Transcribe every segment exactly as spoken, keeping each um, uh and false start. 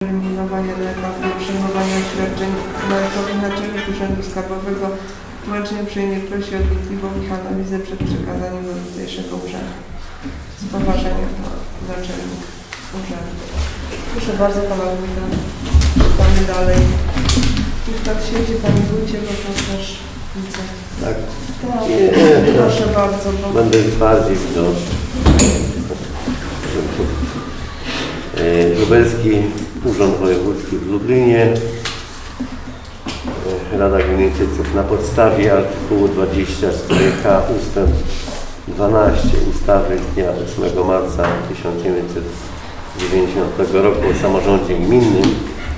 Eliminowanie na etapie przyjmowania świadczeń majątkowych Naczelnik Urzędu Skarbowego tłumaczenie uprzejmie prosi o wnikliwą ich analizę przed przekazaniem do tutejszego urzędu. Z poważeniem Naczelnik Urzędu. Proszę bardzo Pana Wójta, czytamy dalej. Już tak siedzi Pani Wójcie, bo to też widzę. Tak. Tak. Nie, nie, proszę no. bardzo. Bo... Będę bardziej widoczny. Lubelski Urząd Wojewódzki w Lublinie. Rada Gminy Cyców na podstawie artykułu dwudziestego czwartego k ustęp dwanaście ustawy z dnia ósmego marca tysiąc dziewięćset dziewięćdziesiątego roku o samorządzie gminnym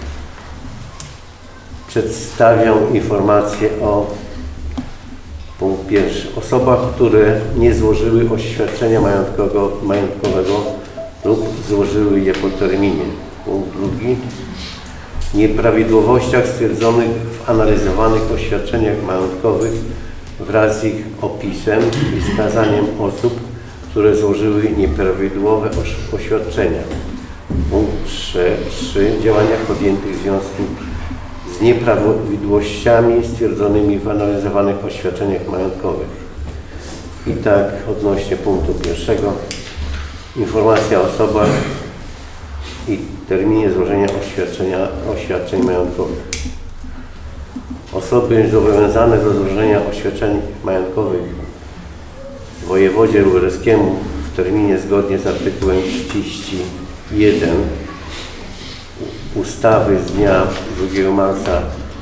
przedstawiam informację o punkt pierwszy. Osobach, które nie złożyły oświadczenia majątkowego, majątkowego lub złożyły je po terminie. Punkt drugi. Nieprawidłowościach stwierdzonych w analizowanych oświadczeniach majątkowych wraz z ich opisem i wskazaniem osób, które złożyły nieprawidłowe oświadczenia. Punkt trzy. Działania podjętych w związku z nieprawidłowościami stwierdzonymi w analizowanych oświadczeniach majątkowych. I tak odnośnie punktu pierwszego. Informacja o osobach i terminie złożenia oświadczenia, oświadczeń majątkowych. Osoby zobowiązane do złożenia oświadczeń majątkowych wojewodzie lubelskiemu w terminie zgodnie z artykułem trzydziestym pierwszym ustawy z dnia drugiego marca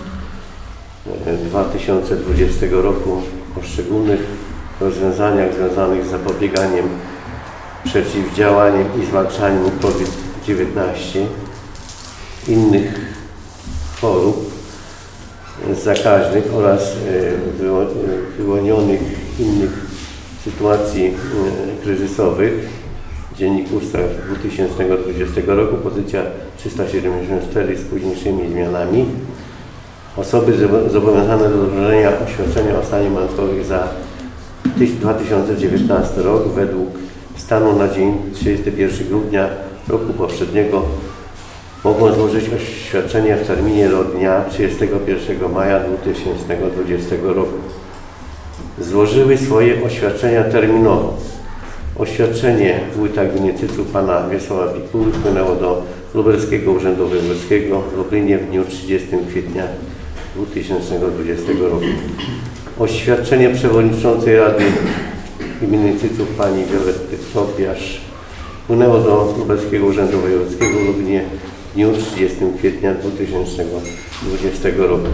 dwa tysiące dwudziestego roku o szczególnych rozwiązaniach związanych z zapobieganiem, przeciwdziałaniem i zwalczaniem COVID dziewiętnaście, innych chorób zakaźnych oraz wyłonionych innych sytuacji kryzysowych. Dziennik Ustaw dwa tysiące dwudziestego roku, pozycja trzysta siedemdziesiąt cztery z późniejszymi zmianami. Osoby zobowiązane do złożenia oświadczenia o stanie majątkowym za dwa tysiące dziewiętnasty rok według stanu na dzień trzydziestego pierwszego grudnia roku poprzedniego mogą złożyć oświadczenie w terminie do dnia trzydziestego pierwszego maja dwa tysiące dwudziestego roku. Złożyły swoje oświadczenia terminowo. Oświadczenie wójta gminy Cyców pana Wiesława Pikuły wpłynęło do Lubelskiego Urzędu Wojewódzkiego w Lublinie w dniu trzydziestego kwietnia dwa tysiące dwudziestego roku. Oświadczenie przewodniczącej Rady Gminy Cyców pani Violetty Tobiasz wpłynęło do Lubelskiego Urzędu Wojewódzkiego w Lublinie w dniu trzydziestego kwietnia dwa tysiące dwudziestego roku.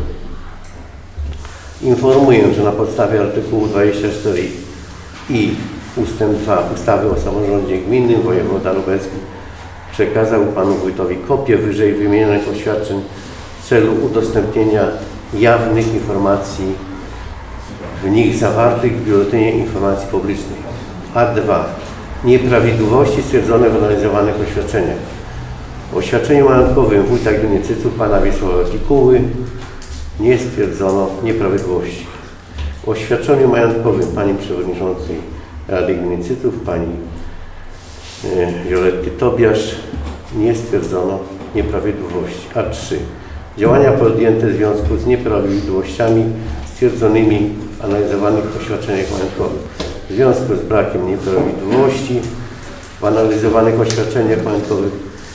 Informuję, że na podstawie artykułu dwudziestego czwartego i ustęp dwa ustawy o samorządzie gminnym wojewoda lubelski przekazał panu wójtowi kopię wyżej wymienionych oświadczeń w celu udostępnienia jawnych informacji w nich zawartych w Biuletynie Informacji Publicznej. A dwa. Nieprawidłowości stwierdzone w analizowanych oświadczeniach. W oświadczeniu majątkowym wójta gminy Cyców pana Wiesława Pikuły nie stwierdzono nieprawidłowości. W oświadczeniu majątkowym pani przewodniczącej Rady Gminy Cyców pani Violetty Tobiasz nie stwierdzono nieprawidłowości. A trzy. Działania podjęte w związku z nieprawidłowościami stwierdzonymi w analizowanych oświadczeniach majątkowych. W związku z brakiem nieprawidłowości w analizowanych oświadczeniach majątkowych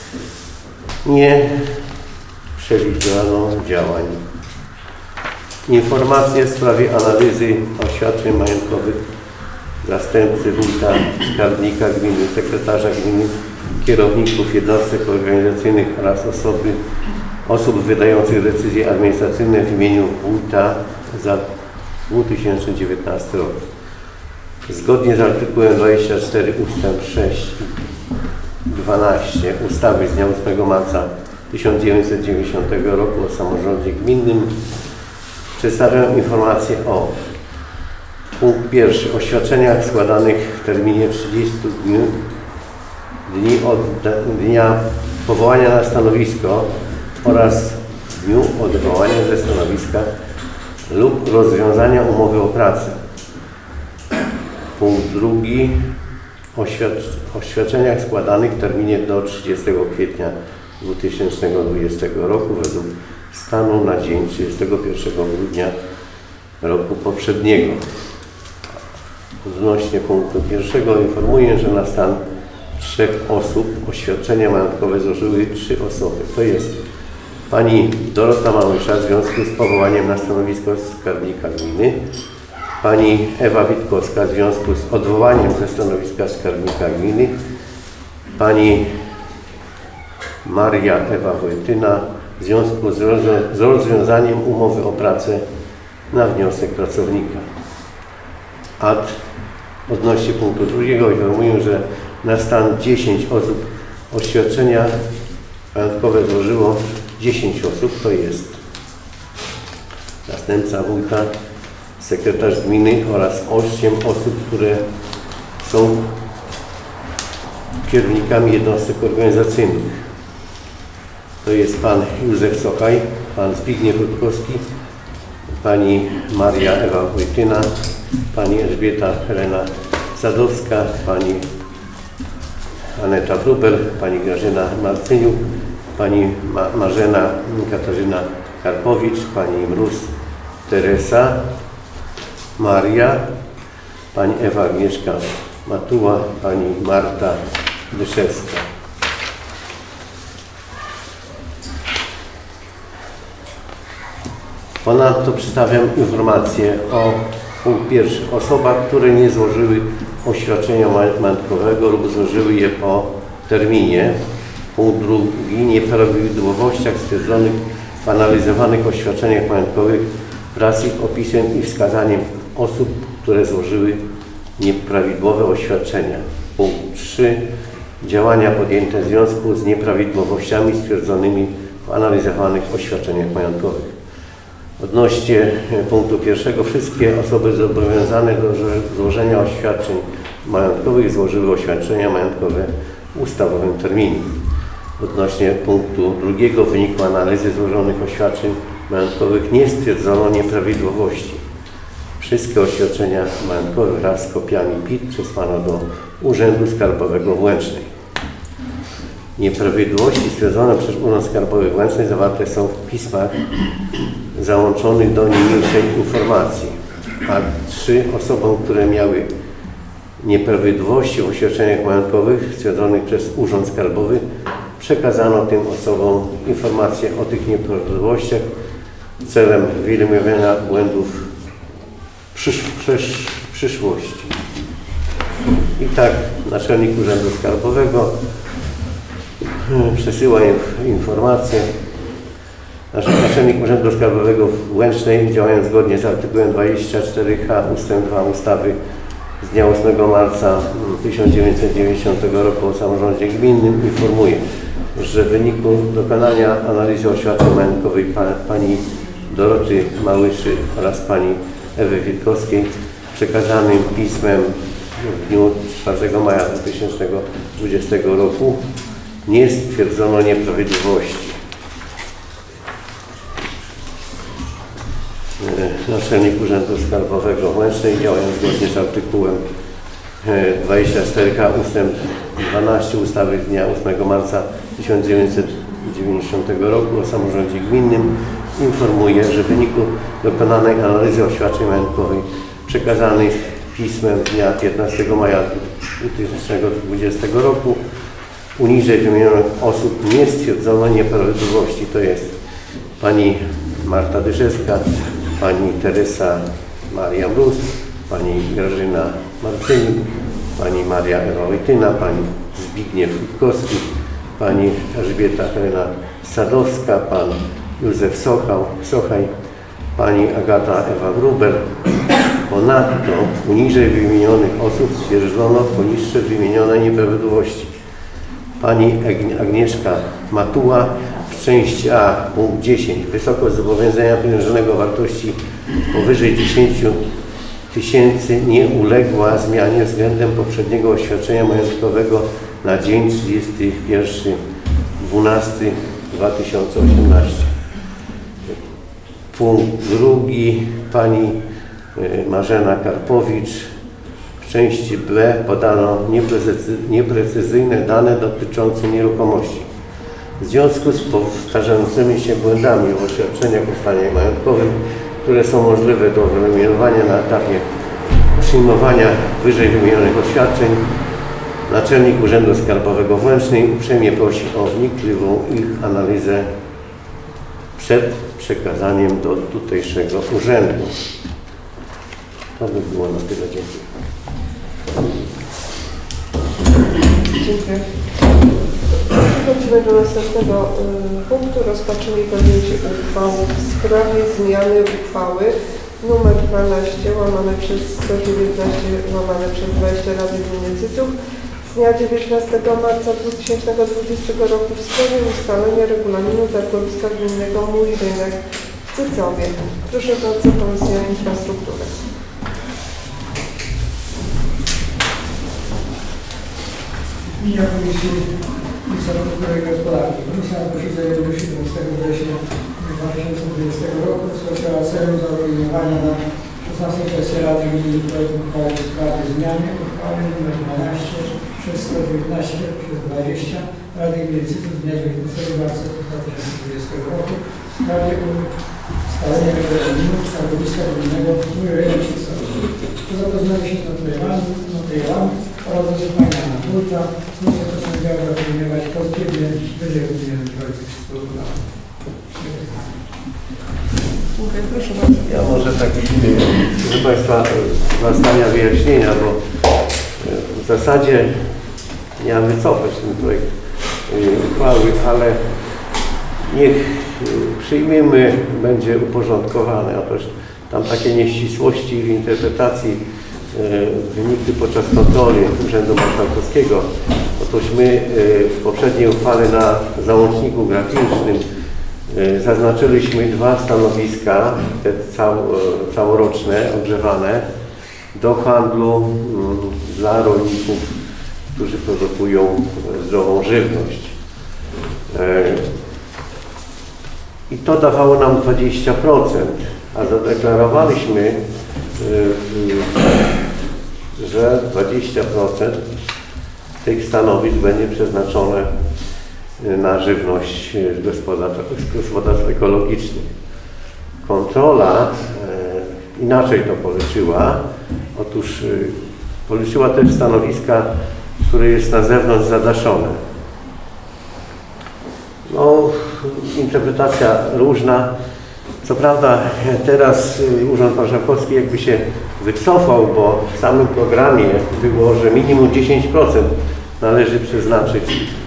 nie przewidziano działań. Informacje w sprawie analizy oświadczeń majątkowych zastępcy wójta, skarbnika gminy, sekretarza gminy, kierowników jednostek organizacyjnych oraz osoby, osób wydających decyzje administracyjne w imieniu wójta za dwa tysiące dziewiętnasty rok. Zgodnie z artykułem dwudziestym czwartym ustęp sześć i dwanaście ustawy z dnia ósmego marca tysiąc dziewięćset dziewięćdziesiątego roku o samorządzie gminnym przedstawiam informację o punkt pierwszy. Oświadczeniach składanych w terminie trzydziestu dni, dni od dnia powołania na stanowisko oraz w dniu odwołania ze stanowiska lub rozwiązania umowy o pracę. Punkt drugi. Oświadczeniach składanych w terminie do trzydziestego kwietnia dwa tysiące dwudziestego roku według stanu na dzień trzydziestego pierwszego grudnia roku poprzedniego. Odnośnie punktu pierwszego informuję, że na stan trzech osób oświadczenia majątkowe złożyły trzy osoby. To jest pani Dorota Małysza w związku z powołaniem na stanowisko skarbnika gminy, pani Ewa Witkowska w związku z odwołaniem ze stanowiska skarbnika gminy, pani Maria Ewa Wojtyna w związku z, roz z rozwiązaniem umowy o pracę na wniosek pracownika. Ad odnośnie punktu drugiego informuję, że na stan dziesięć osób oświadczenia majątkowe złożyło dziesięć osób, to jest następca wójta, sekretarz gminy oraz osiem osób, które są kierownikami jednostek organizacyjnych. To jest pan Józef Sochaj, pan Zbigniew Rutkowski, pani Maria Ewa Wojtyna, pani Elżbieta Helena Sadowska, pani Aneta Wróbel, pani Grażyna Marcyniuk, pani Ma Marzena Katarzyna Karpowicz, pani Mróz Teresa Maria, pani Ewa Agnieszka Matuła, pani Marta Dyszewska. Ponadto przedstawiam informację o punkt pierwszy. Osobach, które nie złożyły oświadczenia majątkowego lub złożyły je po terminie. Punkt drugi. Nieprawidłowościach stwierdzonych w analizowanych oświadczeniach majątkowych wraz z ich opisem i wskazaniem osób, które złożyły nieprawidłowe oświadczenia. Punkt trzy. Działania podjęte w związku z nieprawidłowościami stwierdzonymi w analizowanych oświadczeniach majątkowych. Odnośnie punktu pierwszego, wszystkie osoby zobowiązane do złożenia oświadczeń majątkowych złożyły oświadczenia majątkowe w ustawowym terminie. Odnośnie punktu drugiego, w wyniku analizy złożonych oświadczeń majątkowych nie stwierdzono nieprawidłowości. Wszystkie oświadczenia majątkowe wraz z kopiami P I T przesłano do Urzędu Skarbowego w Łęcznej. Nieprawidłowości stwierdzone przez Urząd Skarbowy w Łęcznej zawarte są w pismach załączonych do niniejszej informacji, a trzy osobom, które miały nieprawidłowości w oświadczeniach majątkowych stwierdzonych przez Urząd Skarbowy, przekazano tym osobom informacje o tych nieprawidłowościach celem wyeliminowania błędów w przysz przysz przyszłości. I tak Naczelnik Urzędu Skarbowego przesyła informacje. Naczelnik Urzędu Skarbowego w Łęcznej, działając zgodnie z artykułem dwadzieścia cztery H ustęp dwa ustawy z dnia ósmego marca tysiąc dziewięćset dziewięćdziesiątego roku o samorządzie gminnym, informuje, że w wyniku dokonania analizy oświadczeń majątkowych pa, pani Doroty Małyszy oraz pani Ewy Witkowskiej przekazanym pismem w dniu czwartego maja dwa tysiące dwudziestego roku nie stwierdzono nieprawidłowości. Naczelnik Urzędu Skarbowego w Łęcznej, działając zgodnie z artykułem dwadzieścia cztery K ustęp dwanaście ustawy z dnia ósmego marca tysiąc dziewięćset dziewięćdziesiątego roku o samorządzie gminnym, informuje, że w wyniku dokonanej analizy oświadczeń majątkowych przekazanych pismem dnia piętnastego maja dwa tysiące dwudziestego roku uniżej wymienionych osób nie stwierdzono nieprawidłowości, to jest pani Marta Dyszewska, pani Teresa Maria Mróz, pani Grażyna Marcyniuk, pani Maria Ewa Wojtyna, pani Zbigniew Rutkowski, pani Elżbieta Helena Sadowska, pan Józef Sochał, Sochaj, pani Agata Ewa Wróbel. Ponadto uniżej wymienionych osób stwierdzono poniższe wymienione nieprawidłowości. Pani Agnieszka Matuła w części A, punkt dziesięć. Wysokość zobowiązania pieniężnego o wartości powyżej dziesięciu tysięcy nie uległa zmianie względem poprzedniego oświadczenia majątkowego na dzień trzydziesty pierwszy dwunasty dwa tysiące osiemnasty. Punkt drugi. Pani Marzena Karpowicz. W części B podano nieprecyzyjne dane dotyczące nieruchomości. W związku z powtarzającymi się błędami w oświadczeniach o stanie majątkowym, które są możliwe do wyeliminowania na etapie przyjmowania wyżej wymienionych oświadczeń, Naczelnik Urzędu Skarbowego w Łęcznej uprzejmie prosi o wnikliwą ich analizę przed przekazaniem do tutejszego urzędu. To by było na tyle. Dziękuję. Dziękuję. Przechodzimy do następnego y, punktu. Rozpatrzenie i podjęcie uchwały w sprawie zmiany uchwały numer dwanaście łamane przez sto dziewiętnaście łamane przez dwadzieścia Rady Gminy Cyców z dnia dziewiętnastego marca dwa tysiące dwudziestego roku w sprawie ustalenia regulaminu targowiska gminnego Mój Rynek w Cycowie. Proszę bardzo, Komisja Infrastruktury. W imieniu Komisji Infrastruktury i Gospodarki. Komisja na posiedzeniu siedemnastego września dwa tysiące dwudziestego roku rozpoczęła celem zaopiniowania na szesnastej sesji Rady Gminy projektu uchwały w sprawie zmiany uchwały nr dwanaście przez sto dziewiętnaście przez dwadzieścia Rady Gminy Cyców z dnia dziewiętnastego marca dwa tysiące dwudziestego roku w sprawie ustalenia regulaminu targowiska gminnego Mój Rynek w Cycowie. Po zapoznaniu się z materiałami oraz wysłuchania na wójta, komisja postanowiła zaopiniować pozytywnie wyżej wymieniony projekt uchwały. Dziękuję, proszę bardzo. Ja może tak, proszę Państwa, dwa zdania wyjaśnienia, bo w zasadzie miałem wycofać ten projekt uchwały, ale niech przyjmiemy, będzie uporządkowany. Otóż tam takie nieścisłości w interpretacji wynikły podczas kontroli Urzędu Marszałkowskiego. Otóż my w poprzedniej uchwale na załączniku graficznym zaznaczyliśmy dwa stanowiska, te cał, całoroczne, ogrzewane, do handlu dla rolników, którzy produkują zdrową żywność. I to dawało nam dwadzieścia procent, a zadeklarowaliśmy, że dwadzieścia procent tych stanowisk będzie przeznaczone na żywność gospodarstw, gospodarstw ekologicznych. Kontrola e, inaczej to policzyła. Otóż e, policzyła też stanowiska, które jest na zewnątrz zadaszone. No, interpretacja różna. Co prawda teraz Urząd Marszałkowski jakby się wycofał, bo w samym programie było, że minimum dziesięć procent należy przeznaczyć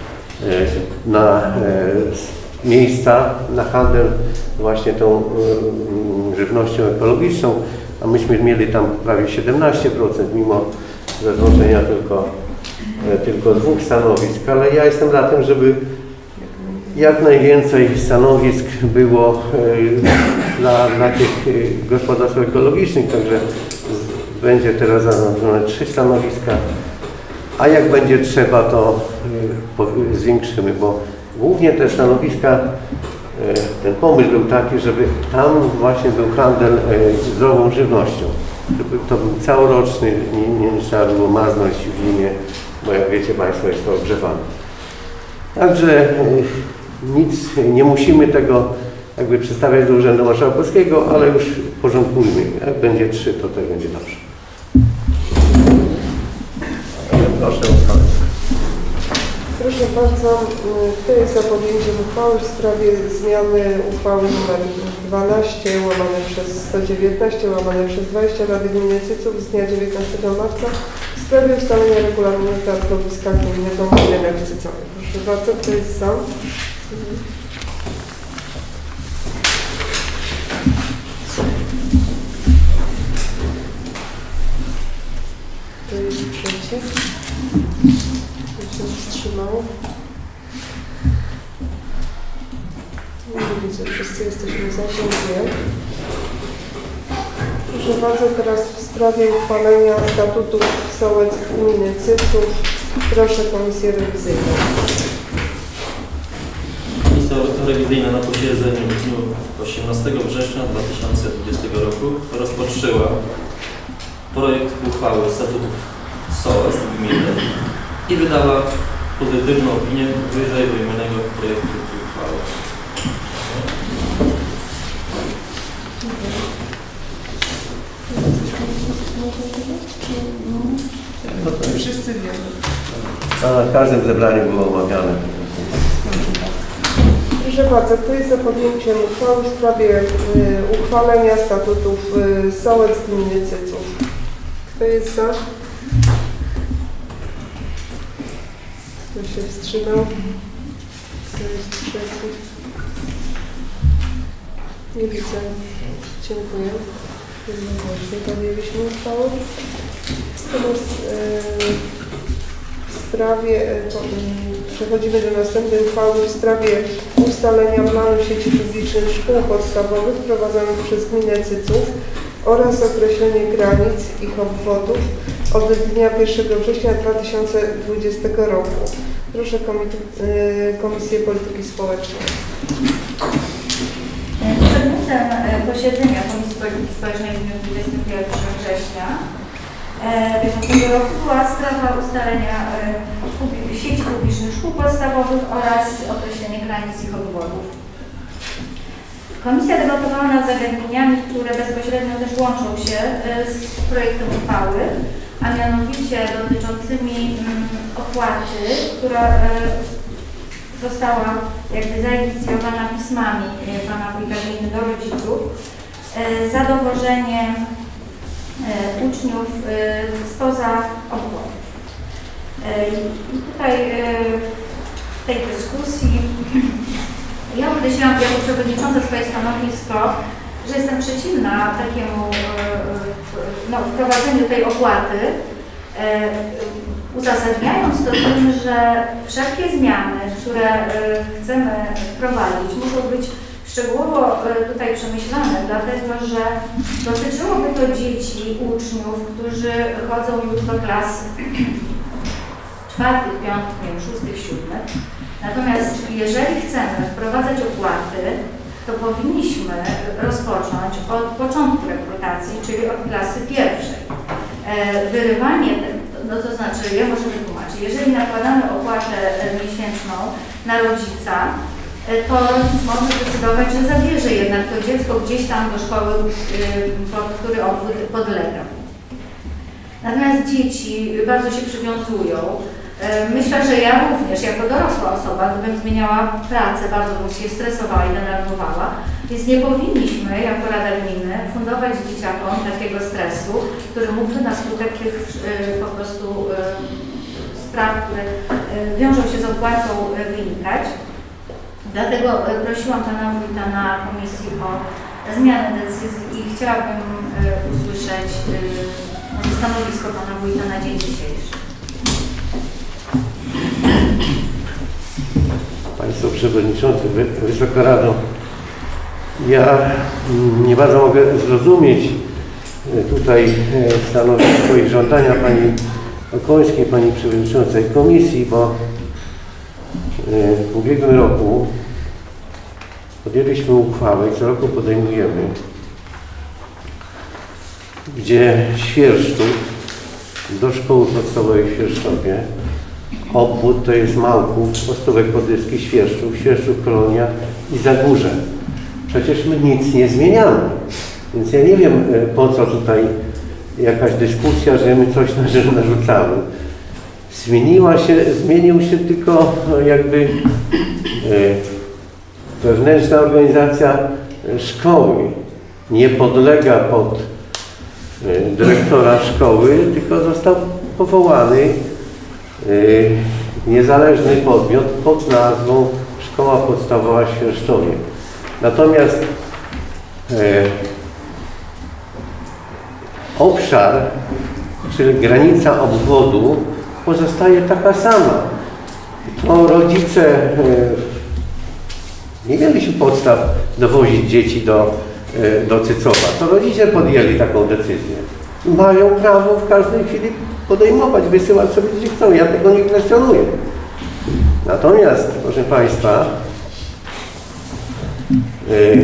na miejsca, na handel właśnie tą żywnością ekologiczną, a myśmy mieli tam prawie siedemnaście procent, mimo zaznaczenia tylko, tylko dwóch stanowisk, ale ja jestem za tym, żeby jak najwięcej stanowisk było dla, dla tych gospodarstw ekologicznych, także będzie teraz zaznaczone trzy stanowiska. A jak będzie trzeba, to y, zwiększymy, bo głównie te stanowiska, y, ten pomysł był taki, żeby tam właśnie był handel y, zdrową żywnością. Żeby to był całoroczny, nie, nie, nie trzeba było maznąć w zimie, bo jak wiecie Państwo, jest to ogrzewane. Także y, nic, nie musimy tego jakby przedstawiać do Urzędu Marszałkowskiego, ale już porządkujmy. Jak będzie trzy, to tak będzie dobrze. Proszę o uchwałę. Proszę bardzo, kto jest za podjęciem uchwały w sprawie zmiany uchwały nr dwanaście łamane przez sto dziewiętnaście łamane przez dwadzieścia Rady Gminy Cyców z dnia dziewiętnastego marca w sprawie ustalenia regulaminu targowiska gminnego Mój Rynek w Cycowie. Proszę bardzo, kto jest za? Kto jest przeciw? Kto się wstrzymał? Nie widzę, wszyscy jesteśmy za. Dziękuję. Proszę bardzo, teraz w sprawie uchwalenia statutów sołec gminy Cyców. Proszę Komisję Rewizyjną. Komisja Rewizyjna na posiedzeniu w dniu osiemnastego września dwa tysiące dwudziestego roku rozpatrzyła projekt uchwały statutów sołec gminy i wydała pozytywną opinię wyżej wymienionego projektu uchwałę. No to już Wszyscy wiemy. a na każdym zebraniu było omawiane. Proszę bardzo, kto jest za podjęciem uchwały w sprawie y, uchwalenia statutów y, sołec gminy Cyców? Kto jest za? Kto się wstrzymał? Kto jest przeciw? Nie widzę. Dziękuję. Jednogłośnie podjęliśmy uchwałę. Teraz y, w sprawie, y, po, y, przechodzimy do następnej uchwały w sprawie ustalenia planu sieci publicznych szkół podstawowych prowadzonych przez gminę Cyców oraz określenie granic ich obwodów od dnia pierwszego września dwa tysiące dwudziestego roku. Proszę komit- y, Komisję Polityki Społecznej. Przedmiotem posiedzenia Komisji Polityki Społecznej w dniu dwudziestego pierwszego września bieżącego roku była sprawa ustalenia sieci publicznych szkół podstawowych oraz określenie granic ich obwodów. Komisja debatowała nad zagadnieniami, które bezpośrednio też łączą się z projektem uchwały, a mianowicie dotyczącymi opłaty, która została jakby zainicjowana pismami pana wójta gminy do rodziców za dowożenie uczniów spoza obwodów. I tutaj w tej dyskusji ja określiłam jako przewodnicząca swoje stanowisko, że jestem przeciwna takiemu no, wprowadzeniu tej opłaty, uzasadniając to tym, że wszelkie zmiany, które chcemy wprowadzić, muszą być szczegółowo tutaj przemyślane, dlatego że dotyczyłoby to dzieci, uczniów, którzy chodzą już do klas czwartych, piątych, nie wiem, szóstych, siódmych. Natomiast jeżeli chcemy wprowadzać opłaty, to powinniśmy rozpocząć od początku rekrutacji, czyli od klasy pierwszej. Wyrywanie, no to znaczy, ja może wytłumaczyć, jeżeli nakładamy opłatę miesięczną na rodzica, to rodzic może zdecydować, że zabierze jednak to dziecko gdzieś tam do szkoły, pod który obwód podlega. Natomiast dzieci bardzo się przywiązują. Myślę, że ja również jako dorosła osoba, gdybym zmieniała pracę, bardzo bym się stresowała i denerwowała, więc nie powinniśmy jako Rada Gminy fundować dzieciakom takiego stresu, który mógłby na skutek tych po prostu spraw, które wiążą się z opłatą, wynikać. Dlatego prosiłam pana wójta na komisji o zmianę decyzji i chciałabym usłyszeć stanowisko pana wójta na dzień dzisiejszy. Państwo Przewodniczący, Wysoka Rado, ja nie bardzo mogę zrozumieć tutaj stanowisko i żądania Pani Okońskiej, Pani Przewodniczącej Komisji, bo w ubiegłym roku podjęliśmy uchwałę i co roku podejmujemy, gdzie Świerszczów do szkoły podstawowej w Świerszczowie, obwód to jest Małków, Ostówek Podryski, Świerszczów, Świerszczów, Kolonia i Zagórze. Przecież my nic nie zmieniamy. Więc ja nie wiem, po co tutaj jakaś dyskusja, że my coś narzucamy. Zmieniła się, zmienił się tylko jakby wewnętrzna organizacja szkoły. Nie podlega pod dyrektora szkoły, tylko został powołany niezależny podmiot pod nazwą Szkoła Podstawowa w Świerszczowie. Natomiast e, obszar, czyli granica obwodu pozostaje taka sama. To rodzice e, nie mieliśmy podstaw dowozić dzieci do, e, do Cycowa. To rodzice podjęli taką decyzję. Mają prawo w każdej chwili podejmować, wysyłać sobie gdzie chcą. Ja tego nie kwestionuję. Natomiast, proszę Państwa, yy,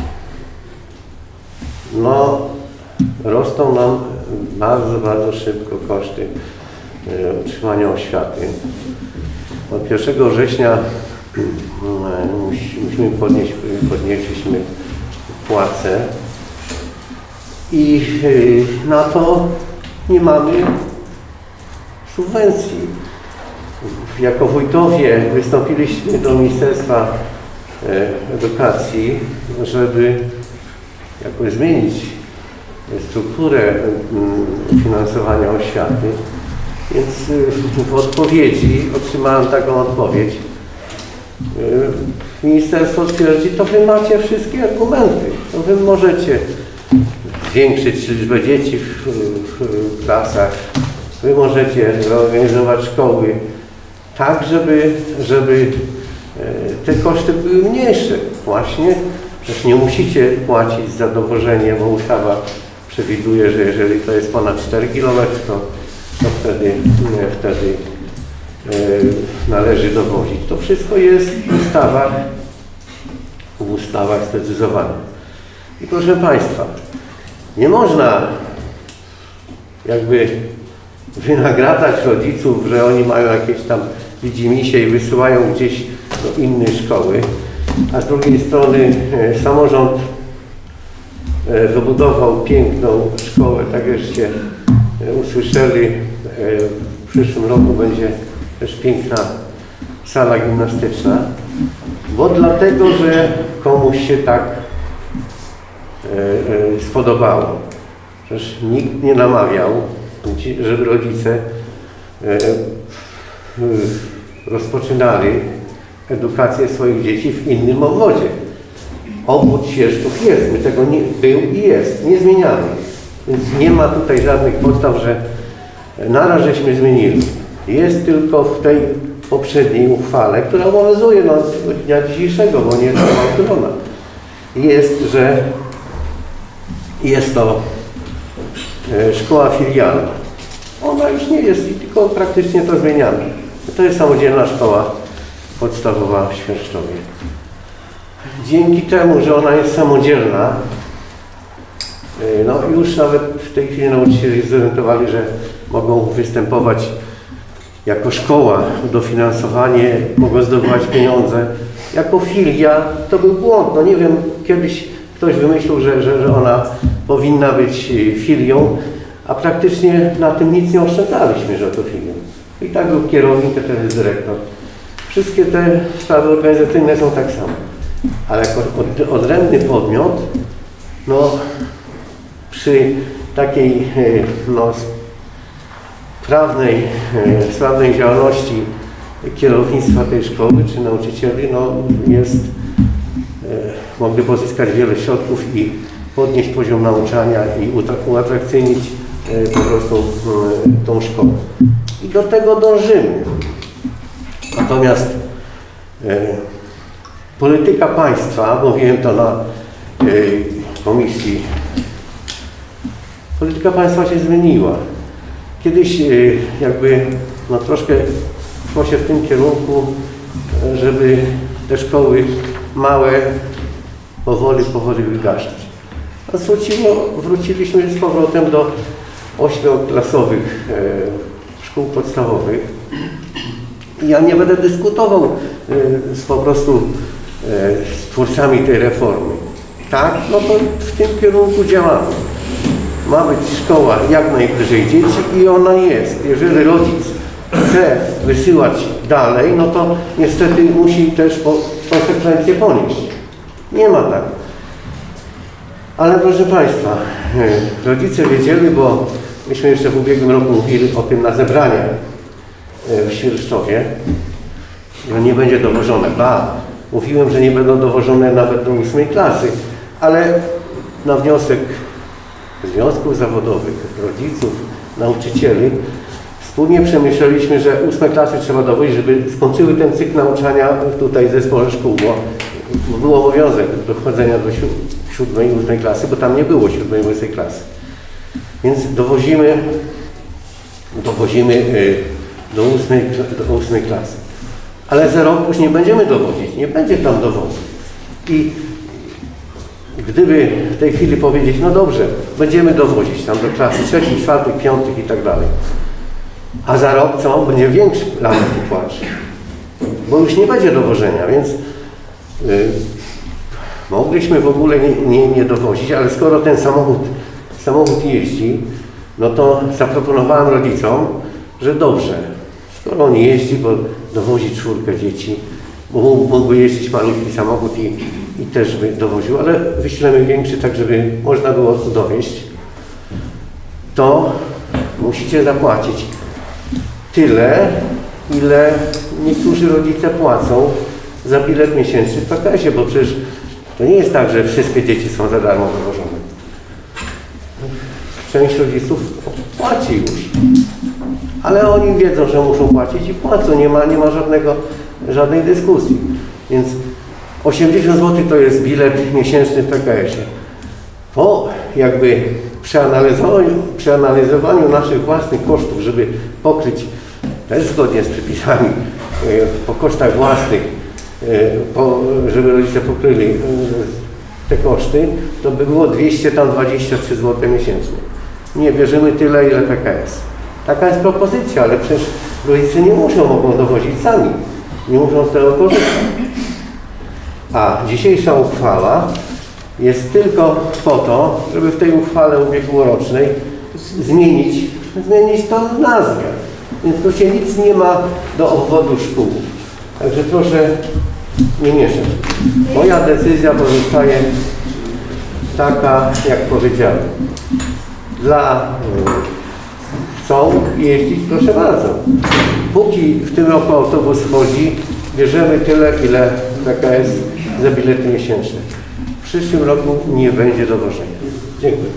no, rosną nam bardzo, bardzo szybko koszty yy, utrzymania oświaty. Od pierwszego września musimy podnieść, podnieśliśmy płace i na to nie mamy subwencji. Jako wójtowie wystąpiliśmy do Ministerstwa Edukacji, żeby jakoś zmienić strukturę finansowania oświaty, więc w odpowiedzi otrzymałem taką odpowiedź. Ministerstwo twierdzi, to wy macie wszystkie argumenty, to wy możecie zwiększyć liczbę dzieci w, w klasach, wy możecie zorganizować szkoły tak, żeby, żeby te koszty były mniejsze. Właśnie, przecież nie musicie płacić za dowożenie, bo ustawa przewiduje, że jeżeli to jest ponad cztery kilometry, to, to wtedy, wtedy należy dowozić. To wszystko jest w ustawach, w ustawach sprecyzowane. I proszę Państwa, nie można jakby wynagradzać rodziców, że oni mają jakieś tam widzimisię i wysyłają gdzieś do innej szkoły, a z drugiej strony samorząd wybudował piękną szkołę, tak żeście usłyszeli, w przyszłym roku będzie też piękna sala gimnastyczna, bo dlatego, że komuś się tak spodobało. Przecież nikt nie namawiał, żeby rodzice rozpoczynali edukację swoich dzieci w innym obwodzie. Obwód Świerczów jest, my tego nie, był i jest, nie zmieniamy. Więc nie ma tutaj żadnych podstaw, że naraz żeśmy zmienili. Jest tylko w tej poprzedniej uchwale, która obowiązuje no, do dnia dzisiejszego, bo nie jest uchwalona. Jest, że jest to e, szkoła filialna. Ona już nie jest, tylko praktycznie to zmieniamy. To jest samodzielna szkoła podstawowa w Świerczowie. Dzięki temu, że ona jest samodzielna, e, no już nawet w tej chwili nauczyciele się zorientowali, że mogą występować jako szkoła o dofinansowanie, mogą zdobywać pieniądze. Jako filia to był błąd. No nie wiem, kiedyś ktoś wymyślił, że, że, że ona powinna być filią, a praktycznie na tym nic nie oszczędzaliśmy, że to filią. I tak był kierownik, a teraz dyrektor. Wszystkie te sprawy organizacyjne są tak samo. Ale jako od, odrębny podmiot, no przy takiej no, sprawnej, sprawnej działalności kierownictwa tej szkoły czy nauczycieli, no jest, mogli pozyskać wiele środków i podnieść poziom nauczania i uatrakcyjnić po prostu tą szkołę. I do tego dążymy. Natomiast polityka państwa, mówiłem to na komisji, polityka państwa się zmieniła. Kiedyś jakby no troszkę szło się w tym kierunku, żeby te szkoły małe powoli, powoli wygaszać. A wróciło, wróciliśmy z powrotem do ośmioklasowych e, szkół podstawowych. Ja nie będę dyskutował e, z po prostu e, z twórcami tej reformy. Tak, no to w tym kierunku działamy. Ma być szkoła jak najbliżej dzieci i ona jest. Jeżeli rodzic chce wysyłać dalej, no to niestety musi też po, konsekwencje ponieść. Nie ma tak. Ale proszę Państwa, rodzice wiedzieli, bo myśmy jeszcze w ubiegłym roku mówili o tym na zebraniach w Świerczowie, że nie będzie dowożone. Ba, mówiłem, że nie będą dowożone nawet do ósmej klasy, ale na wniosek związków zawodowych, rodziców, nauczycieli, wspólnie przemyśleliśmy, że ósme klasy trzeba dowozić, żeby skończyły ten cykl nauczania tutaj w zespole szkół, bo był obowiązek dochodzenia do siódmej i ósmej klasy, bo tam nie było siódmej i ósmej klasy. Więc dowozimy, dowozimy do ósmej, do ósmej klasy. Ale za rok już nie będziemy dowozić, nie będzie tam dowozu. I gdyby w tej chwili powiedzieć, no dobrze, będziemy dowozić tam do klasy trzecich, czwartych, piątych i tak dalej. A za rok co? Będzie większy ranek płacz. bo już nie będzie dowożenia, więc y, mogliśmy w ogóle nie, nie, nie dowozić, ale skoro ten samochód, samochód jeździ, no to zaproponowałem rodzicom, że dobrze, skoro on jeździ, bo dowozi czwórkę dzieci, bo mógłby jeździć malutki samochód i, i też by dowoził, ale wyślemy większy, tak żeby można było dowieźć, to musicie zapłacić tyle, ile niektórzy rodzice płacą za bilet miesięczny w P K S-ie, bo przecież to nie jest tak, że wszystkie dzieci są za darmo dowożone. Część rodziców płaci już, ale oni wiedzą, że muszą płacić i płacą, nie ma, nie ma żadnego, żadnej dyskusji. Więc osiemdziesiąt złotych to jest bilet miesięczny w P K S-ie. Po jakby przeanalizowaniu, przeanalizowaniu naszych własnych kosztów, żeby pokryć też zgodnie z przepisami po kosztach własnych, po, żeby rodzice pokryli te koszty, to by było dwieście dwadzieścia trzy złote miesięcznie. Nie bierzemy tyle, ile P K S. Taka jest propozycja, ale przecież rodzice nie muszą, mogą dowozić sami. Nie muszą z tego korzystać. A dzisiejsza uchwała jest tylko po to, żeby w tej uchwale ubiegłorocznej zmienić, zmienić to nazwę. Więc tu się nic nie ma do obwodu szkół. Także proszę nie mieszać. Moja decyzja pozostaje taka, jak powiedziałem. Dla y, chcą jeździć, proszę bardzo. Póki w tym roku autobus chodzi, bierzemy tyle, ile P K S za bilety miesięczne. W przyszłym roku nie będzie dowożenia. Dziękuję.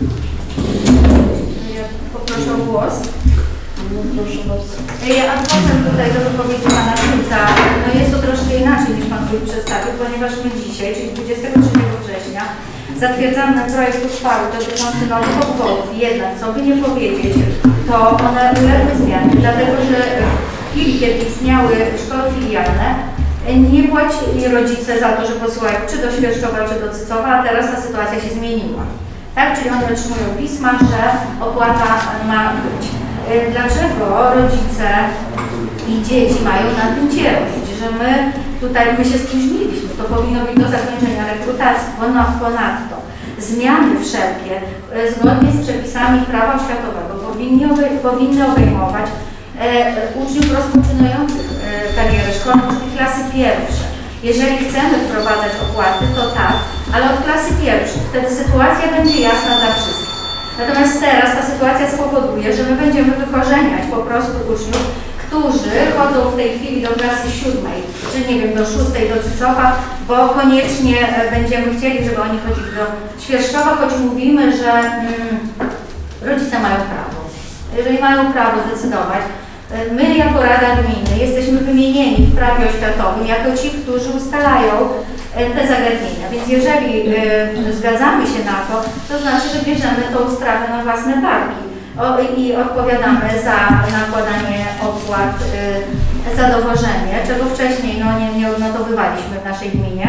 Ja poproszę o głos. No, proszę bardzo. Ja adwocem tutaj do wypowiedzi pana Kulta, no jest to troszkę inaczej niż pan Wójt przedstawił, ponieważ my dzisiaj, czyli dwudziestego trzeciego września, zatwierdzamy projekt uchwały dotyczący nowych obwodów. Jednak, co by nie powiedzieć, to one uległy zmianie, dlatego że w chwili, kiedy istniały szkoły filialne, nie płacili rodzice za to, że posyłają czy do Świerczowa, czy do Cycowa, a teraz ta sytuacja się zmieniła. Tak? Czyli oni otrzymują pisma, że opłata ma być. Dlaczego rodzice i dzieci mają na tym cierpieć, że my tutaj my się spóźniliśmy, to powinno być do zakończenia rekrutacji. Ponadto zmiany wszelkie zgodnie z przepisami prawa oświatowego powinny, powinny obejmować e, uczniów rozpoczynających e, karierę szkolną, czyli klasy pierwsze. Jeżeli chcemy wprowadzać opłaty, to tak, ale od klasy pierwszej. Wtedy sytuacja będzie jasna dla wszystkich. Natomiast teraz ta sytuacja spowoduje, że my będziemy wykorzeniać po prostu uczniów, którzy chodzą w tej chwili do klasy siódmej, czy nie wiem, do szóstej, do Cycowa, bo koniecznie będziemy chcieli, żeby oni chodzili do Świerczowa, choć mówimy, że mm, rodzice mają prawo. Jeżeli mają prawo decydować, my jako Rada Gminy jesteśmy wymienieni w prawie oświatowym jako ci, którzy ustalają te zagadnienia. Więc jeżeli y, zgadzamy się na to, to znaczy, że bierzemy tą sprawę na własne barki o, i odpowiadamy za nakładanie opłat y, za dowożenie, czego wcześniej no, nie, nie odnotowywaliśmy w naszej gminie.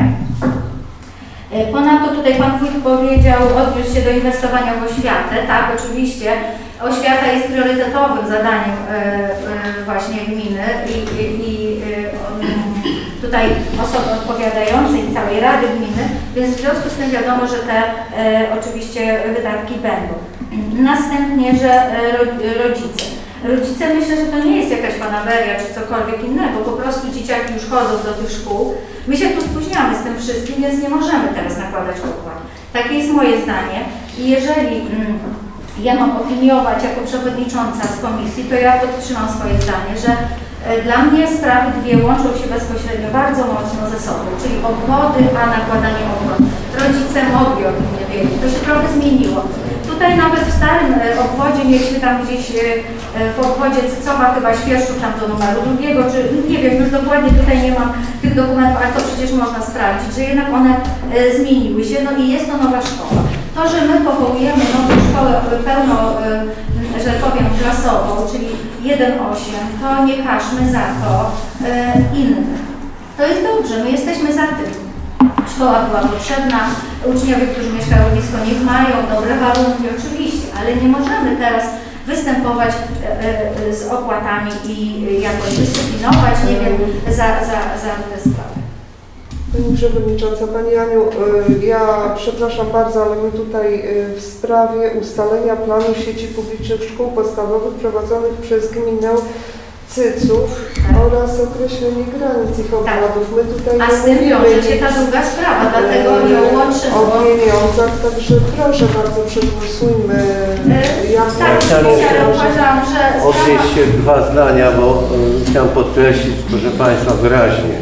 Y, ponadto tutaj pan Wójt powiedział, odniósł się do inwestowania w oświatę. Tak, oczywiście oświata jest priorytetowym zadaniem y, y, właśnie gminy i, i, i y, tutaj osoby odpowiadające i całej Rady Gminy, więc w związku z tym wiadomo, że te e, oczywiście wydatki będą. Następnie, że e, rodzice. Rodzice myślę, że to nie jest jakaś fanaberia czy cokolwiek innego, po prostu dzieciaki już chodzą do tych szkół. My się tu spóźniamy z tym wszystkim, więc nie możemy teraz nakładać opłat. Takie jest moje zdanie i jeżeli mm, ja mam opiniować jako przewodnicząca z komisji, to ja podtrzymam swoje zdanie, że dla mnie sprawy dwie łączą się bezpośrednio bardzo mocno ze sobą, czyli obwody, a nakładanie opłat. Rodzice mogli o tym nie wiedzieć, to się trochę zmieniło. Tutaj nawet w starym obwodzie mieliśmy tam gdzieś w obwodzie Cycowa chyba Świerczów tam do numeru drugiego, czy nie wiem, już dokładnie tutaj nie mam tych dokumentów, ale to przecież można sprawdzić, że jednak one zmieniły się, no i jest to nowa szkoła. To, że my powołujemy nową szkołę pełno, że powiem, klasową, czyli jeden osiem, to nie każmy za to innych. To jest dobrze, my jesteśmy za tym. Szkoła była potrzebna, uczniowie, którzy mieszkają blisko, niech mają dobre warunki, oczywiście, ale nie możemy teraz występować z opłatami i jakoś dyscyplinować, nie wiem, za, za, za te sprawy. Pani Przewodnicząca, Pani Aniu, ja przepraszam bardzo, ale my tutaj w sprawie ustalenia planu sieci publicznych szkół podstawowych prowadzonych przez gminę Cyców tak. oraz określenie granic ich obwodów. My tutaj A z tym wiąże się ta druga sprawa, dlatego ją łączymy. O pieniądzach, także proszę bardzo przegłosujmy. Yy, ja tak, ja uważam, że... Odnieść się dwa zdania, bo y, chciałem podkreślić, proszę Państwa, wyraźnie.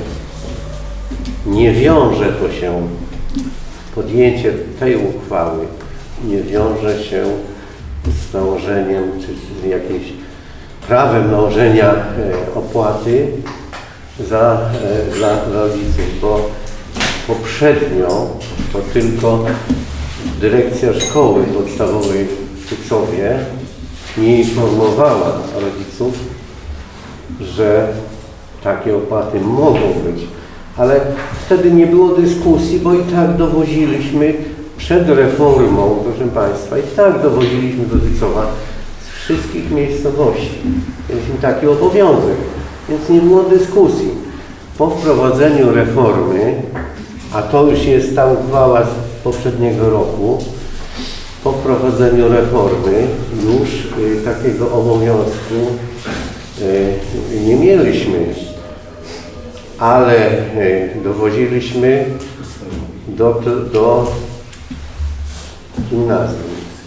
Nie wiąże to się, podjęcie tej uchwały nie wiąże się z nałożeniem, czy z jakimś prawem nałożenia e, opłaty za, e, dla rodziców, bo poprzednio to tylko dyrekcja szkoły podstawowej w Cycowie nie informowała rodziców, że takie opłaty mogą być. Ale wtedy nie było dyskusji, bo i tak dowoziliśmy przed reformą, proszę Państwa, i tak dowoziliśmy do Cycowa z wszystkich miejscowości. Mieliśmy taki obowiązek, więc nie było dyskusji. Po wprowadzeniu reformy, a to już jest ta uchwała z poprzedniego roku, po wprowadzeniu reformy już y, takiego obowiązku y, nie mieliśmy. Ale dowoziliśmy do, do gimnazjum.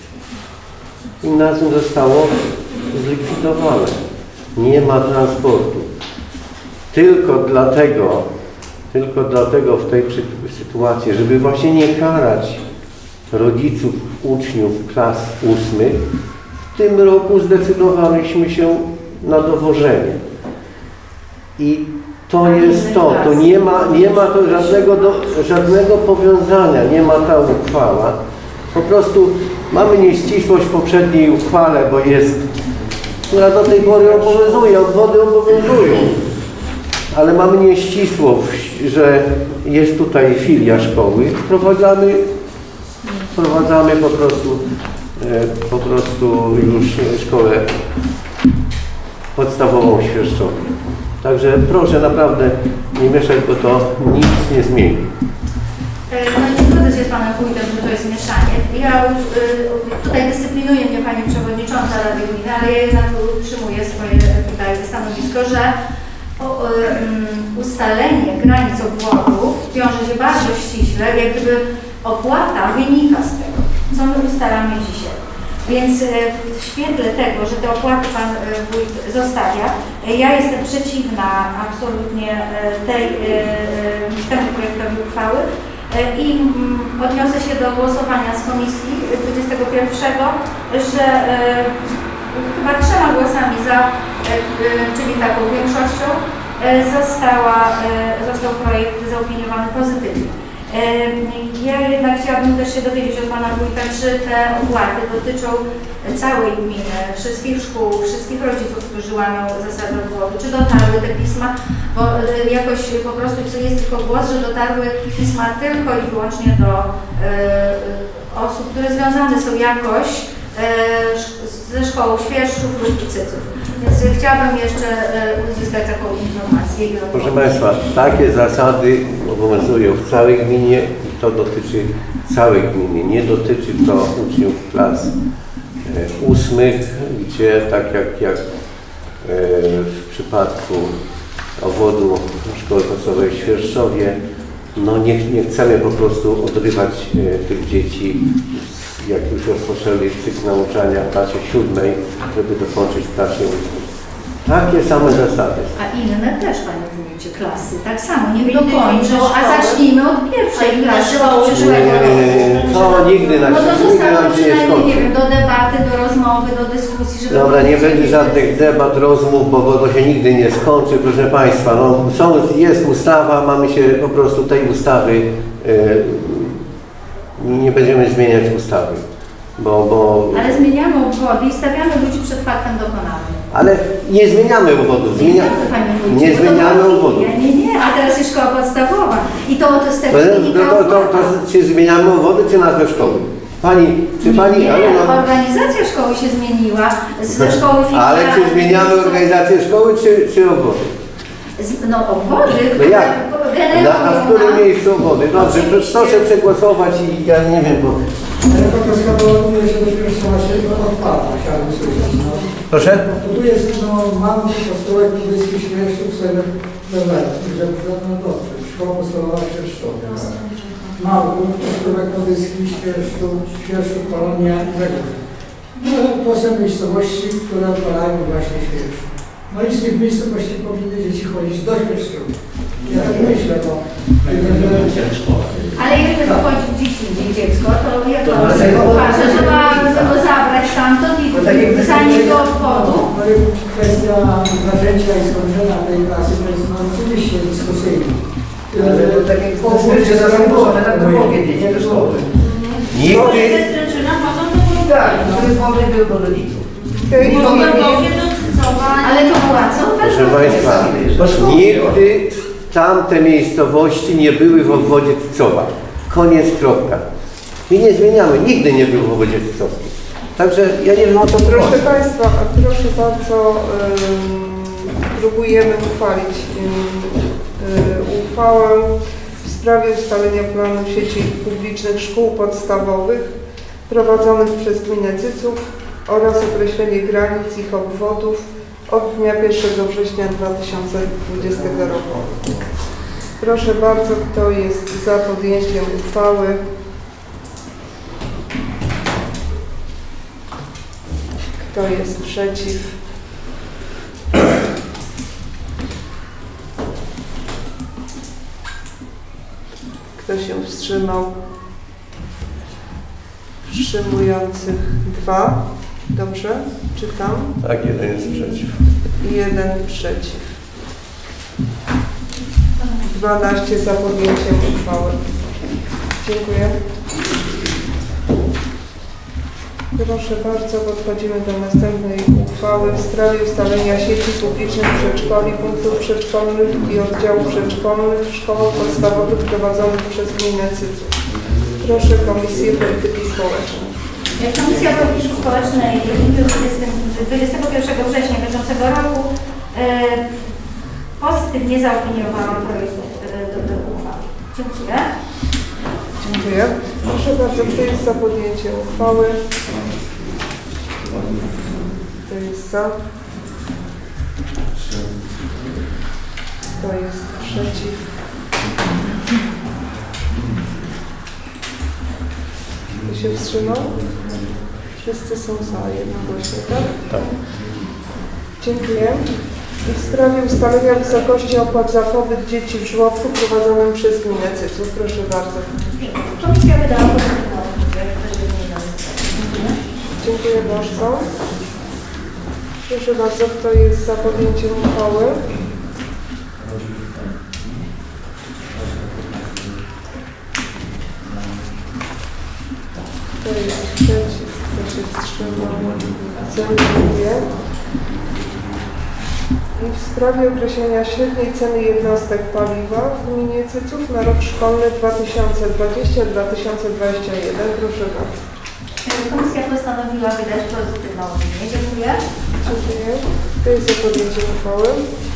Gimnazjum zostało zlikwidowane. Nie ma transportu. Tylko dlatego, tylko dlatego w tej sytuacji, żeby właśnie nie karać rodziców, uczniów klas ósmych, w tym roku zdecydowaliśmy się na dowożenie. I to jest to, to nie ma, nie ma to żadnego, do, żadnego powiązania, nie ma ta uchwała. Po prostu mamy nieścisłość w poprzedniej uchwale, bo jest, która do tej pory obowiązuje, obwody obowiązują. Ale mamy nieścisłość, że jest tutaj filia szkoły, wprowadzamy, wprowadzamy po prostu, po prostu już szkołę podstawową w Świerczowie. Także proszę naprawdę nie mieszać, bo to nic nie zmieni. No nie zgodzę się z Panem Wójtem, że to jest mieszanie. Ja tutaj dyscyplinuję mnie Pani Przewodnicząca Rady Gminy, ale ja jednak utrzymuję swoje tutaj stanowisko, że o, um, ustalenie granic obwodów wiąże się bardzo ściśle, jak gdyby opłata wynika z tego, co my ustalamy dzisiaj. Więc w świetle tego, że te opłaty Pan Wójt zostawia, ja jestem przeciwna absolutnie tej, temu projektowi uchwały i odniosę się do głosowania z komisji dwudziestego pierwszego, że chyba trzema głosami za, czyli taką większością, została, został projekt zaopiniowany pozytywnie. Ja jednak chciałabym też się dowiedzieć od Pana Wójta, czy te opłaty dotyczą całej gminy, wszystkich szkół, wszystkich rodziców, którzy łamią zasady obwodu, czy dotarły te pisma, bo jakoś po prostu jest tylko głos, że dotarły pisma tylko i wyłącznie do e, osób, które związane są jakoś e, ze szkołą Świerczów lub Cyców. Więc chciałabym jeszcze uzyskać taką informację. Proszę Państwa, takie zasady obowiązują w całej gminie i to dotyczy całej gminy. Nie dotyczy to uczniów klas ósmych, gdzie tak jak, jak w przypadku obwodu Szkoły Podstawowej w Świerczowie, no nie, nie chcemy po prostu odrywać tych dzieci, jak już rozpoczęli cykl nauczania w klasie siódmej, żeby dokończyć w klasie ósmej. Takie same zasady. A inne też, Panie Wójcie, klasy, tak samo, niech dokończą, a zacznijmy od pierwszej klasy, od przyszłego roku. To nigdy na No to nigdy zostało nam się nie przynajmniej, skończy. nie wiem, do debaty, do rozmowy, do dyskusji, żeby... Dobra, nie będzie żadnych debat, rozmów, bo, bo to się nigdy nie skończy, proszę Państwa. No, są, jest ustawa, mamy się po prostu tej ustawy, yy, nie będziemy zmieniać ustawy. Bo, bo... Ale zmieniamy obwody i stawiamy ludzi przed faktem dokonanym. Ale nie zmieniamy obwodów. Zmienia... Nie, nie zmieniamy obwodów. Nie, nie, nie, a teraz jest szkoła podstawowa. I to, to z tego to, to, to, to, to czy zmieniamy obwody, czy nazwę szkoły? Pani, czy Pani... Nie, ale no, organizacja szkoły się zmieniła ze szkoły filialnej. ale czy zmieniamy organizację szkoły, czy, czy obwody? Z- No obwody, No które jak? generują Na, a w którym nam- miejscu obwody? Dobrze, proszę, proszę przegłosować i ja nie wiem, bo... Ale to proponuje się dopiero właśnie odpada, chciałbym słyszeć. No. Proszę? To tu jest, no, mam kostołek buddyjski Świerszczów, sobie wewnętrzny, że no dobrze, szkoła podstawowa w Świerszczowie. Małków, kostołek buddyjski Świerszczów, Świerszczów, Polonia i Zegów. No, to są miejscowości, które odpalają właśnie Świerszczów. No i z tych miejscowości powinny dzieci chodzić do Świerszczów. Ja tak myślę, bo... Ale jeżeli wychodzi gdzieś indziej dziecko, to jak To to dlatego- uważa, że ma go zabrać stamtąd i Bo tak jak zanieść do obwodu? No i kwestia zaczęcia i skończenia tej klasy to jest no, oczywiście dyskusyjna. Ale to tak jak w zasadzie możemy tak to powiedzieć, do szkoły. Nigdy... Ze Stręczyna chodzą do Bulgarii. Tak, no to jest wolny był do rodziców. Bogowie do Cycowa. Ale to płacą? Proszę Państwa, nigdy tamte miejscowości nie były w obwodzie Cycowa. Koniec, kropka. I nie zmieniamy, nigdy nie był w obwodzie Cycowskim. Także ja nie wiem o co tu Proszę chodzi. Państwa, a proszę bardzo, ym, próbujemy uchwalić ym, y, uchwałę w sprawie ustalenia planu sieci publicznych szkół podstawowych prowadzonych przez gminę Cyców oraz określenie granic ich obwodów od dnia pierwszego września dwa tysiące dwudziestego roku. Proszę bardzo, kto jest za podjęciem uchwały? Kto jest przeciw? Kto się wstrzymał? Wstrzymujących dwa. Dobrze? Czytam. Tak, jeden jest przeciw. I jeden przeciw. dwanaście za podjęciem uchwały. Dziękuję. Proszę bardzo, podchodzimy do następnej uchwały w sprawie ustalenia sieci publicznych przedszkoli, punktów przedszkolnych i oddziałów przedszkolnych w szkołach podstawowych prowadzonych przez gminę Cyców. Proszę Komisję Polityki Społecznej. Komisja Polityki Społecznej dwudziestego pierwszego września bieżącego roku e, pozytywnie zaopiniowała projekt e, do tej uchwały. Dziękuję. Dziękuję. Proszę bardzo, kto jest za podjęciem uchwały? Kto jest za? Kto jest przeciw? Kto się wstrzymał? Wszyscy są za jednogłośnie, tak? Tak. Dziękuję. I w sprawie ustalenia wysokości opłat za pobyt dzieci w żłobku prowadzonym przez gminę Cyców. Proszę bardzo. Komisja wydała pozytywną opinię. Dziękuję bardzo. Proszę bardzo, kto jest za podjęciem uchwały? Kto jest przeciw? Kto się wstrzymał? Dziękuję. I w sprawie określenia średniej ceny jednostek paliwa w gminie Cyców na rok szkolny dwa tysiące dwudziesty do dwa tysiące dwudziestego pierwszego. Proszę bardzo. Komisja postanowiła wydać pozytywną opinię. Dziękuję. Dziękuję. Kto jest za podjęciem uchwały?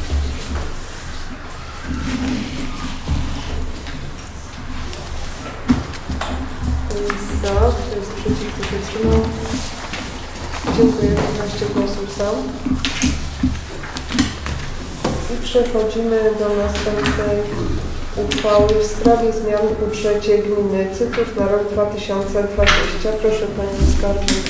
Kto jest za? Kto jest przeciw? Kto się wstrzymał? Dziękuję. piętnaście głosów za. I przechodzimy do następnej uchwały w sprawie zmian w budżecie gminy Cyców na rok dwa tysiące dwudziesty. Proszę Pani Skarbnika.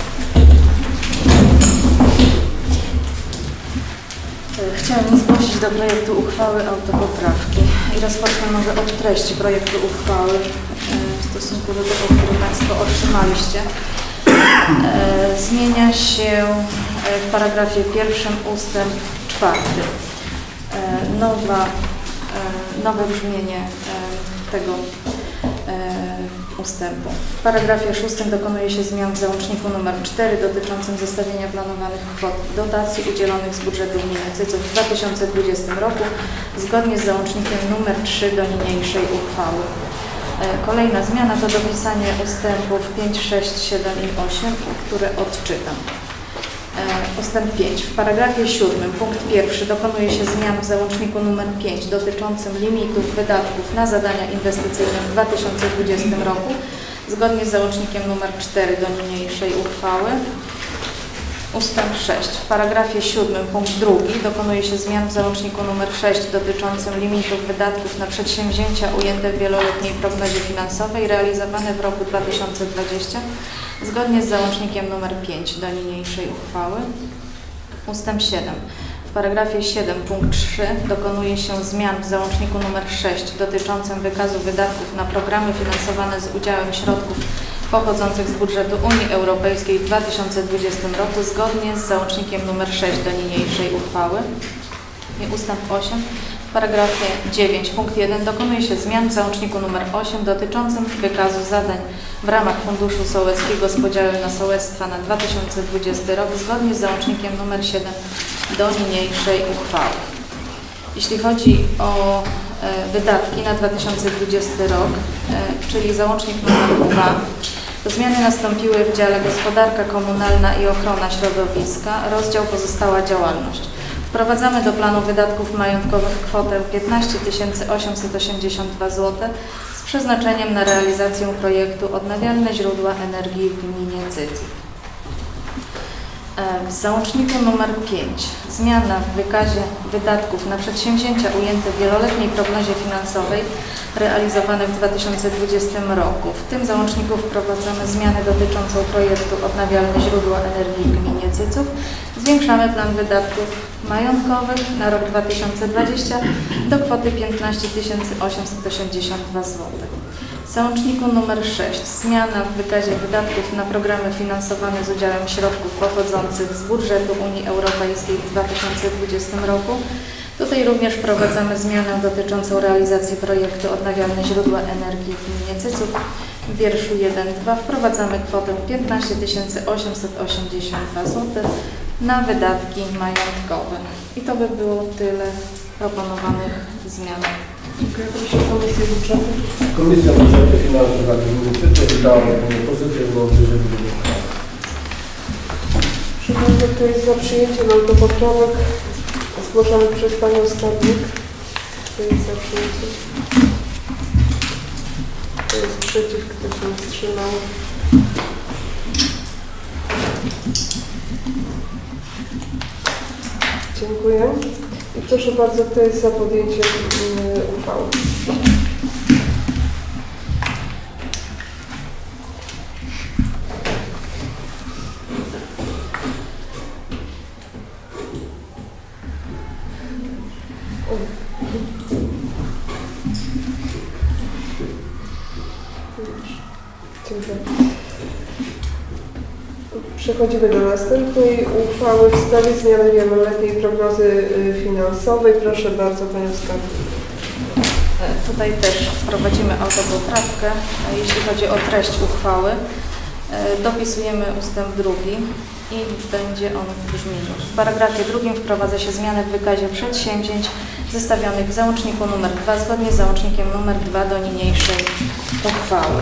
Chciałabym zgłosić do projektu uchwały autopoprawki i rozpocznę może od treści projektu uchwały w stosunku do tego, który Państwo otrzymaliście. Zmienia się w paragrafie pierwszym ustęp czwarty. Nowa, nowe brzmienie tego ustępu. W paragrafie szóstym dokonuje się zmian w załączniku nr cztery dotyczącym zestawienia planowanych kwot dotacji udzielonych z budżetu gminy Cyców w dwa tysiące dwudziestym roku zgodnie z załącznikiem nr trzy do niniejszej uchwały. Kolejna zmiana to dopisanie ustępów pięć, sześć, siedem i osiem, które odczytam. Ustęp pięć. W paragrafie siódmym punkt pierwszy dokonuje się zmian w załączniku nr pięć dotyczącym limitów wydatków na zadania inwestycyjne w dwa tysiące dwudziestym roku zgodnie z załącznikiem nr cztery do niniejszej uchwały. Ustęp sześć. W paragrafie siódmym punkt drugi dokonuje się zmian w załączniku nr sześć dotyczącym limitów wydatków na przedsięwzięcia ujęte w wieloletniej prognozie finansowej realizowane w roku dwa tysiące dwudziestym zgodnie z załącznikiem nr pięć do niniejszej uchwały. Ustęp siedem. W paragrafie siedem punkt trzy dokonuje się zmian w załączniku nr sześć dotyczącym wykazu wydatków na programy finansowane z udziałem środków pochodzących z budżetu Unii Europejskiej w dwa tysiące dwudziestym roku zgodnie z załącznikiem nr sześć do niniejszej uchwały. I ustęp osiem. W paragrafie dziewięć punkt jeden dokonuje się zmian w załączniku nr osiem dotyczącym wykazu zadań w ramach Funduszu Sołeckiego z podziałem na sołectwa na dwa tysiące dwudziesty rok zgodnie z załącznikiem nr siedem do niniejszej uchwały. Jeśli chodzi o e, wydatki na dwa tysiące dwudziesty rok, e, czyli załącznik nr dwa, to zmiany nastąpiły w dziale Gospodarka Komunalna i Ochrona Środowiska, rozdział Pozostała działalność. Wprowadzamy do planu wydatków majątkowych kwotę piętnaście tysięcy osiemset osiemdziesiąt dwa złote z przeznaczeniem na realizację projektu Odnawialne źródła energii w gminie Cyców. W załączniku nr pięć zmiana w wykazie wydatków na przedsięwzięcia ujęte w wieloletniej prognozie finansowej realizowane w dwa tysiące dwudziestym roku. W tym załączniku wprowadzamy zmianę dotyczącą projektu Odnawialne źródła energii w gminie Cyców. Zwiększamy plan wydatków majątkowych na rok dwa tysiące dwudziesty do kwoty piętnaście tysięcy osiemset osiemdziesiąt dwa złote. W załączniku nr sześć zmiana w wykazie wydatków na programy finansowane z udziałem środków pochodzących z budżetu Unii Europejskiej w dwa tysiące dwudziestym roku. Tutaj również wprowadzamy zmianę dotyczącą realizacji projektu Odnawialne źródła energii w gminie Cyców. W wierszu jeden dwa wprowadzamy kwotę piętnaście tysięcy osiemset osiemdziesiąt dwa złote na wydatki majątkowe. I to by było tyle proponowanych zmian. Dziękuję. Proszę Komisję Budżetu. Komisja Budżetu i Finansów Gminy Cyców wydała opinię pozytywną w wyżeniu uchwały. Proszę bardzo, kto jest za przyjęciem autopoprawek zgłoszonych przez Panią Skarbnik? Kto jest za przyjęciem? Kto jest przeciw? Kto się wstrzymał? Dziękuję. I proszę bardzo, kto jest za podjęciem yy, uchwały? Dziękuję. Przechodzimy do następnej uchwały w sprawie zmiany wieloletniej prognozy finansowej. Proszę bardzo Panią Skarbnik. Tutaj też wprowadzimy autopoprawkę. Jeśli chodzi o treść uchwały, dopisujemy ustęp drugi i będzie on w brzmieniu. W paragrafie drugim wprowadza się zmianę w wykazie przedsięwzięć zestawionych w załączniku nr dwa zgodnie z załącznikiem nr dwa do niniejszej uchwały.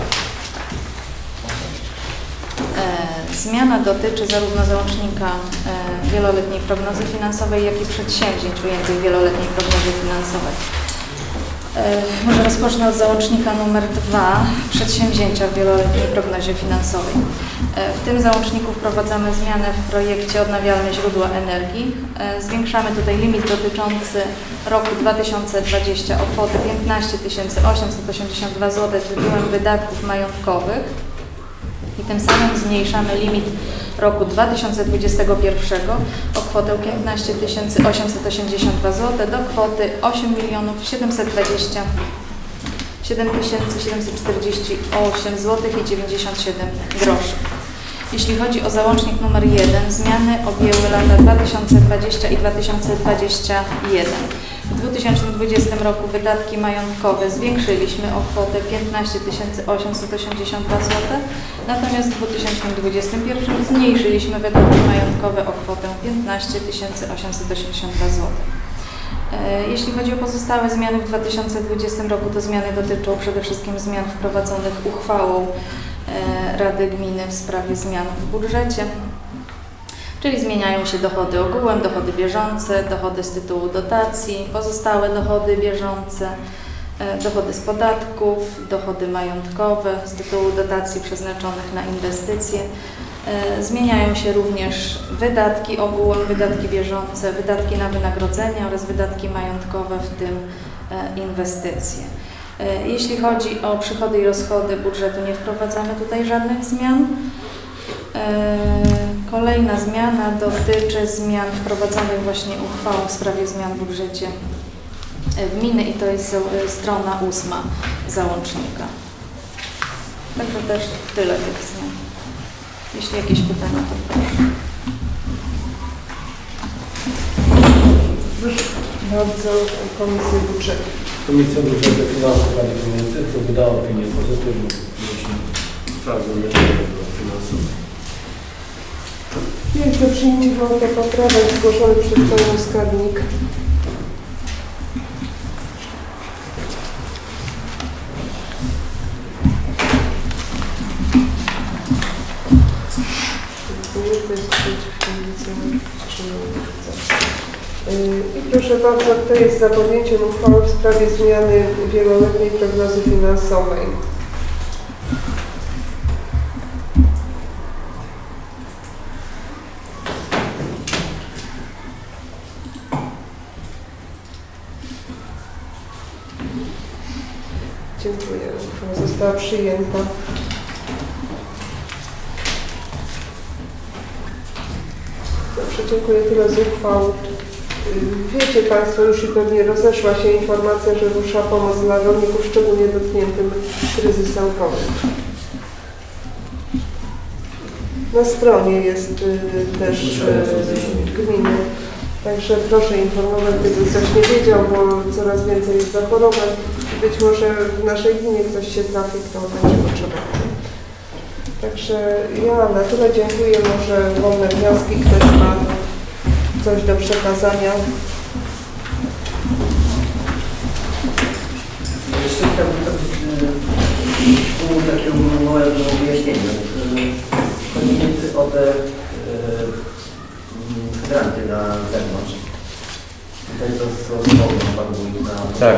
Zmiana dotyczy zarówno załącznika wieloletniej prognozy finansowej, jak i przedsięwzięć ujętych w wieloletniej prognozie finansowej. Może rozpocznę od załącznika numer dwa, przedsięwzięcia w wieloletniej prognozie finansowej. W tym załączniku wprowadzamy zmianę w projekcie Odnawialne źródła energii. Zwiększamy tutaj limit dotyczący roku dwa tysiące dwudziestego o kwotę piętnaście tysięcy osiemset osiemdziesiąt dwa złote tytułem wydatków majątkowych. I tym samym zmniejszamy limit roku dwa tysiące dwudziestego pierwszego o kwotę piętnaście tysięcy osiemset osiemdziesiąt dwa złote do kwoty osiem milionów siedemset dwadzieścia siedem tysięcy siedemset czterdzieści osiem złotych i dziewięćdziesiąt siedem groszy. Jeśli chodzi o załącznik numer jeden, zmiany objęły lata dwa tysiące dwudziesty i dwa tysiące dwudziesty pierwszy. W dwa tysiące dwudziestym roku wydatki majątkowe zwiększyliśmy o kwotę piętnaście tysięcy osiemset osiemdziesiąt dwa złote, natomiast w dwa tysiące dwudziestym pierwszym zmniejszyliśmy wydatki majątkowe o kwotę piętnaście tysięcy osiemset osiemdziesiąt dwa złote. Jeśli chodzi o pozostałe zmiany w dwa tysiące dwudziestym roku, to zmiany dotyczą przede wszystkim zmian wprowadzonych uchwałą Rady Gminy w sprawie zmian w budżecie, czyli zmieniają się dochody ogółem, dochody bieżące, dochody z tytułu dotacji, pozostałe dochody bieżące, dochody z podatków, dochody majątkowe z tytułu dotacji przeznaczonych na inwestycje. Zmieniają się również wydatki ogółem, wydatki bieżące, wydatki na wynagrodzenia oraz wydatki majątkowe, w tym inwestycje. Jeśli chodzi o przychody i rozchody budżetu, nie wprowadzamy tutaj żadnych zmian. Kolejna zmiana dotyczy zmian wprowadzonych właśnie uchwałą w sprawie zmian w budżecie gminy i to jest strona ósma załącznika. Także też tyle tych zmian. Jeśli jakieś pytania, to proszę. Proszę bardzo, Komisję Budżetu. Komisja Budżetu Finansów Rady Gminy co wydała opinię pozytywną. Sprawdzą do finansów. Jest do przyjęcia wobec poprawek zgłoszonych przez Panią Skarbnik. I proszę bardzo, kto jest za podjęciem uchwały w sprawie zmiany wieloletniej prognozy finansowej? Dziękuję. Uchwała została przyjęta. Dobrze, dziękuję. Tyle z uchwał. Wiecie Państwo już i pewnie rozeszła się informacja, że rusza pomoc dla rolników szczególnie dotkniętym kryzysem COVID. Na stronie jest y, też y, gminy, także proszę informować, gdyby ktoś nie wiedział, bo coraz więcej jest zachorowań. Być może w naszej gminie ktoś się trafi, kto będzie potrzebował. Także ja na tyle dziękuję. Może wolne wnioski, ktoś ma coś do przekazania. Jeszcze chciałbym takiego małego wyjaśnienia. Chodzi między o te hydranty na zewnątrz. Tutaj to są Pan mówi na Tak.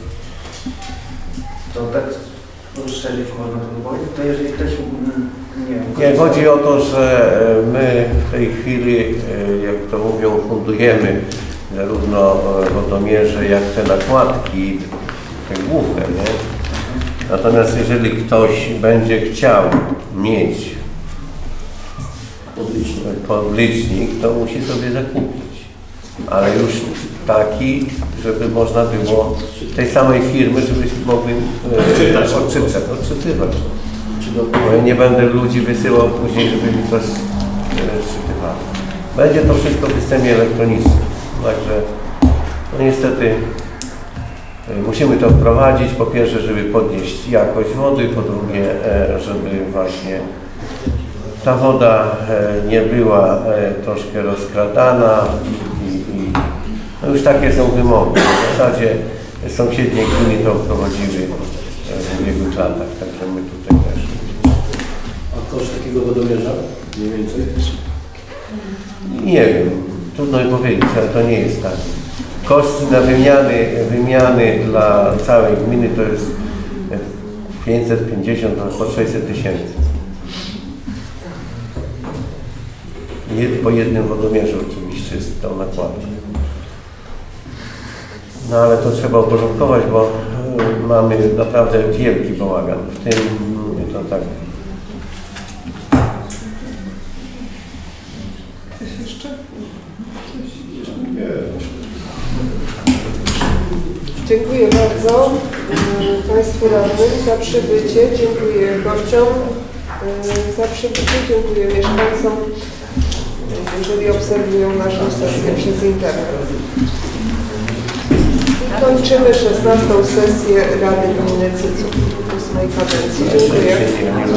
To tak rozszerzyć można to powiedzieć? To jeżeli ktoś nie wiem. Nie, chodzi o to, że my w tej chwili, jak to mówią, fundujemy zarówno wodomierze, jak te nakładki, te główne, nie? Natomiast jeżeli ktoś będzie chciał mieć podlicznik, to musi sobie zakupić. Ale już taki, żeby można było tej samej firmy, żebyśmy mogli odczytać, odczytać, odczytywać. Bo ja nie będę ludzi wysyłał później, żeby mi coś szczytywali. Będzie to wszystko w systemie elektronicznym. Także no niestety musimy to wprowadzić. Po pierwsze, żeby podnieść jakość wody, po drugie, żeby właśnie ta woda nie była troszkę rozkradana i, i no już takie są wymogi. W zasadzie sąsiednie gminy to wprowadziły w ubiegłych latach, także my tutaj też. A koszt takiego wodomierza mniej więcej? Nie wiem, trudno mi powiedzieć, ale to nie jest tak. Koszt na wymiany, wymiany dla całej gminy to jest pięćset pięćdziesiąt albo sześćset tysięcy. Po jednym wodomierzu oczywiście z tą nakładką. No ale to trzeba uporządkować, bo mamy naprawdę wielki bałagan. W tym to tak. Coś jeszcze? Nie. Dziękuję bardzo Państwu radnym za przybycie. Dziękuję gościom za przybycie. Dziękuję mieszkańcom, jeżeli obserwują naszą sesję przez internet. Kończymy szesnastą sesję Rady Gminy Cyców ósmej kadencji. Dziękuję.